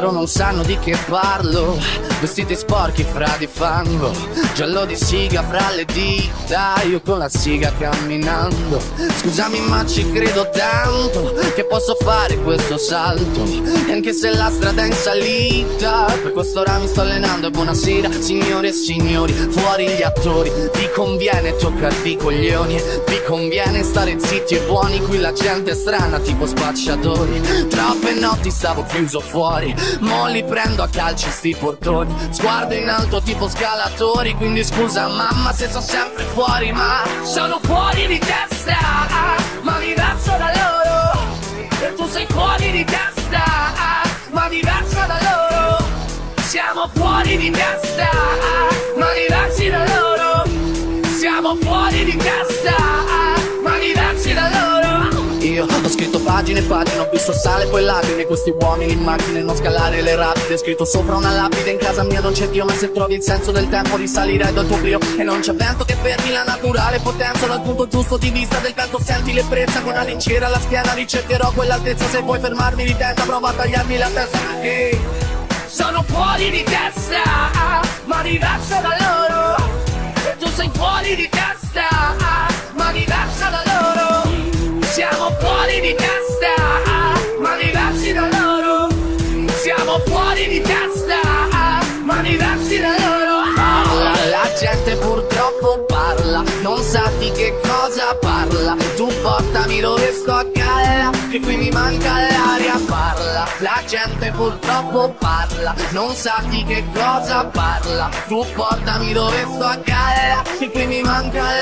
loro non sanno di che parlo. Vestiti sporchi fra di fango, giallo di siga fra le dita, io con la siga camminando. Scusami ma ci credo tanto che posso fare questo salto, e anche se la strada è in salita, per quest'ora mi sto allenando. E buonasera signore e signori, fuori gli attori. Vi conviene toccarvi i coglioni, vi conviene stare zitti e buoni. Qui la gente è strana tipo spacciatori. Troppe notti stavo chiuso fuori, mo li prendo a calci sti portoni. Sguardo in alto tipo scalatori, quindi scusa mamma se sono sempre fuori, ma sono fuori di testa, ma diverso da loro. E tu sei fuori di testa, ma diverso da loro. Siamo fuori di testa, ma diversi da loro. Siamo fuori di testa, ma diversi da loro. Io ho scritto pagine e pagine, ho visto sale poi lacrime. Questi uomini in macchine, non scalare le rapide. Scritto sopra una lapide, in casa mia non c'è Dio, ma se trovi il senso del tempo risalirai dal tuo brio. E non c'è vento che fermi la naturale potenza. Dal punto giusto di vista del vento senti l'ebbrezza. Con una lincera alla schiena ricercherò quell'altezza. Se vuoi fermarmi di testa prova a tagliarmi la testa, perché sono fuori di testa, ma diversa da loro. E tu sei fuori di testa, ma diversa da loro. Siamo fuori di testa, ma diversi da loro. Siamo fuori di testa, ma diversi da loro. La gente purtroppo parla, non sa di che cosa parla. Tu portami dove sto a galla, che qui mi manca l'aria. Parla, la gente purtroppo parla, non sa di che cosa parla. Tu portami dove sto a galla, che qui mi manca l'aria.